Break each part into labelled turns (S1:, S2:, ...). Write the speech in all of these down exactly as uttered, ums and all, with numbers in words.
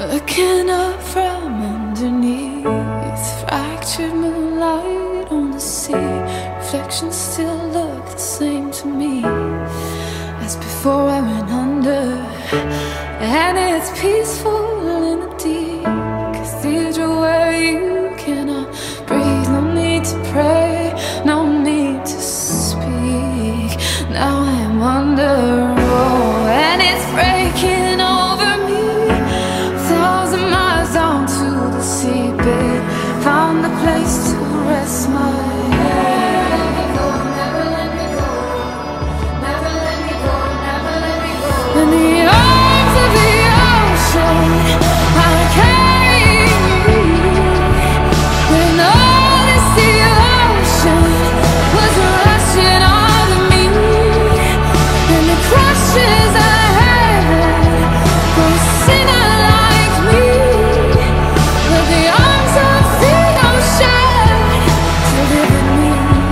S1: Looking up from underneath, fractured moonlight on the sea. Reflections still look the same to me as before I went under. And it's peaceful in the deep cathedral where you cannot breathe. No need to pray, no need to speak. Now I am under, oh, and it's breaking over me. Thousand miles down to the seabed, found a place to rest my head. Never let me go, never let me go, never let me go, never let me go. In the arms of the ocean, I carry you. When all this devotion was rushing out of me, and the crushes I had for a sinner like me, but the arms of the ocean delivered me.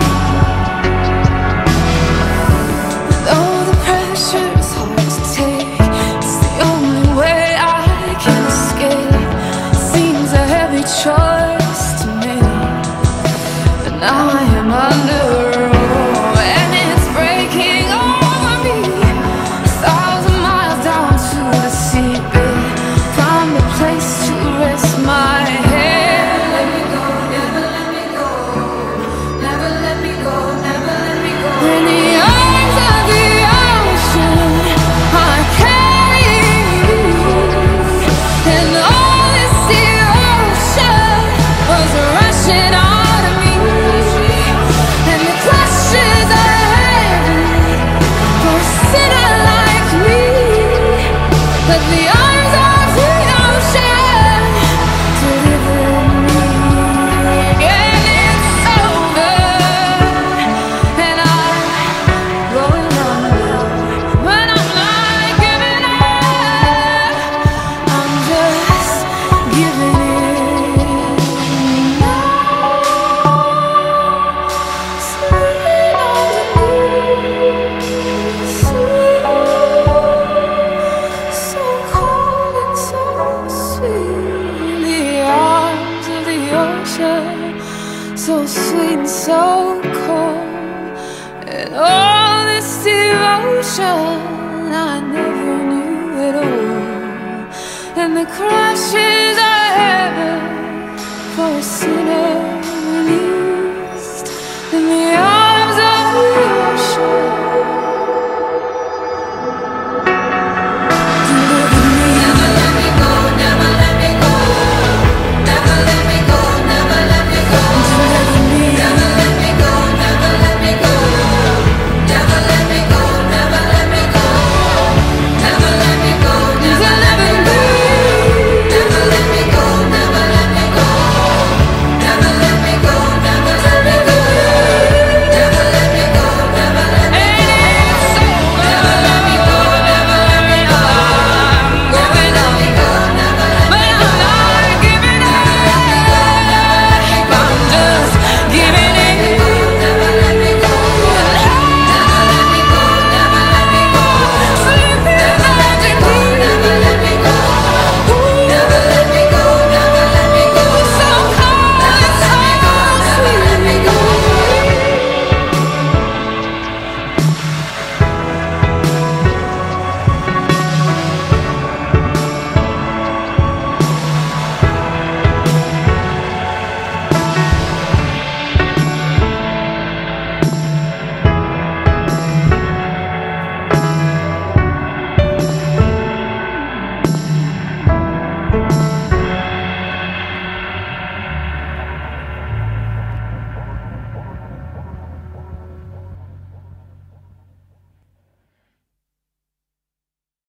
S1: Though the pressure's hard to take, it's the only way I can escape. Seems a heavy choice to make, but now I am under, oh, and it's breaking over me. A thousand miles down to the seabed, found a place to rest my head. Never let me go, never let me go, never let me go, never let me go. In the arms of the ocean, I carry you, and all this devotion was rushing out of me, and the clutches I had for a sinner like me, but the arms of the ocean delivered me. And it's over, and I'm going under, but I'm not giving up. I'm just giving in now. Sleeping underneath, sleep, so cold and so sweet. In the arms of the ocean, so sweet and so cold. And all this devotion I never knew at all, and the crashes I had for a sinner